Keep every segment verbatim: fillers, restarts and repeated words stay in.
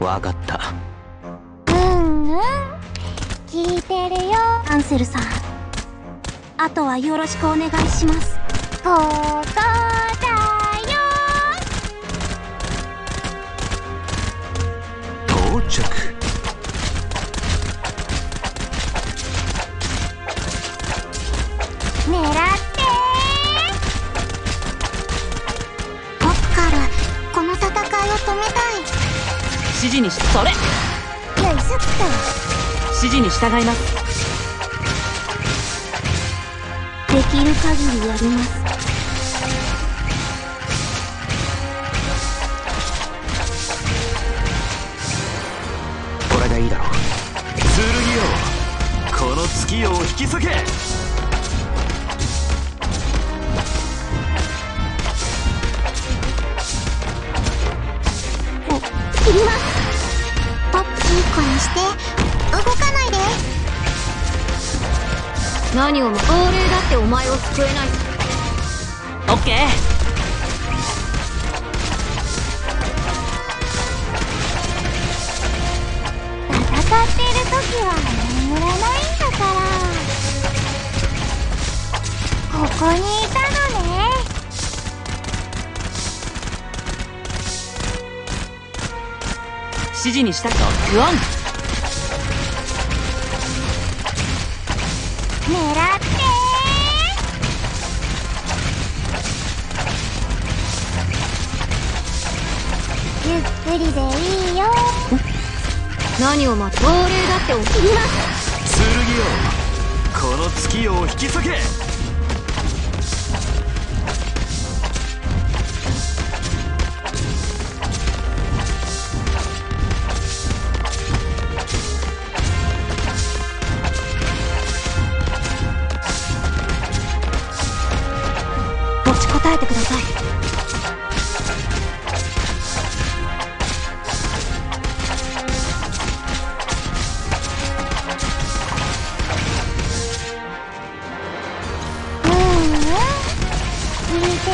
わかった。 うんうん、聞いてるよ。アンセルさん、あとはよろしくお願いします。ここだよ。 到着。 狙ってー。僕からこの戦いを止めたい。 指示にし、それ。 よいしょっと。 指示に従います。 できる限りやります。 これでいいだろう。 剣よ、この月夜を引き裂け。 切ります。ポップいい子にして動かないで。 何をも亡霊だってお前を救えない。 オッケー。 戦っている時は眠らないんだから。ここにいたのね。 指示にしたロックオン。 狙ってー。ゆっくりでいいよ。 何を待つ。亡霊だって起きります。 剣よ、この月夜を引き裂け。 持ちこたえてください。 聞いてる。狙って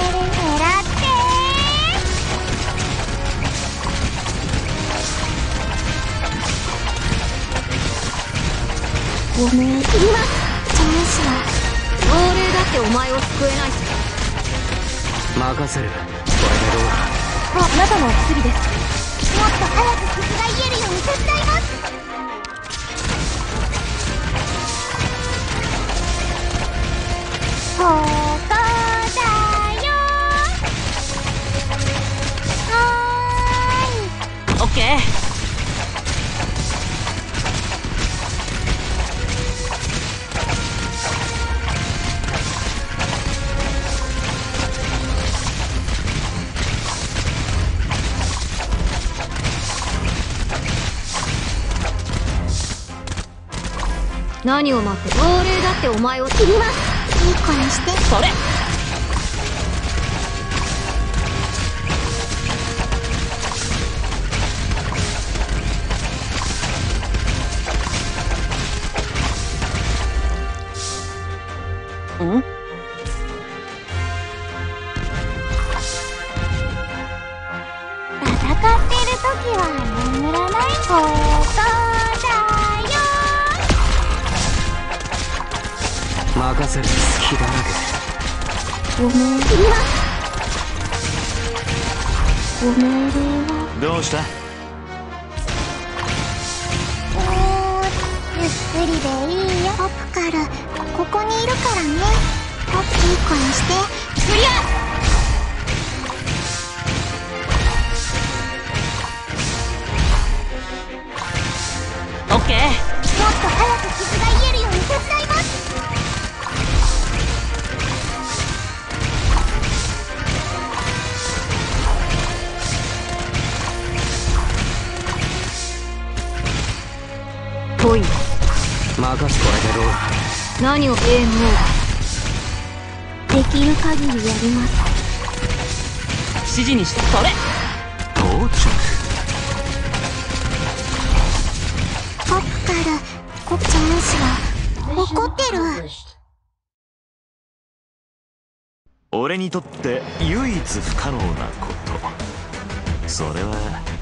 ー。ごめん、切ります。チャンスは。 亡霊だってお前を救えない。 任せる。これでどうだ。 あ、あなたのお薬です。 もっと早く傷が癒えるように手伝います。ここだよ。はーい。 オッケー。 何を待って。亡霊だってお前を切ります。いい子にして。 それ。ん？ 戦っている時は眠らない。ここだよ。 任せる。隙だらけ。 ごめん、切ります。ご命令は。 どうした。 おー、ゆっくりでいいよ。ポップカル、ここにいるからね。ポップいい子にして。クリア。 オッケー。 もっと早く傷が癒えるように手伝います。 来い。 任す。これでどうだ。 何を。ゲームオーバー。 できる限りやります。 指示にして。それ。 到着。 ポップカル、コチャンスは怒ってる。 俺にとって唯一不可能なこと、それは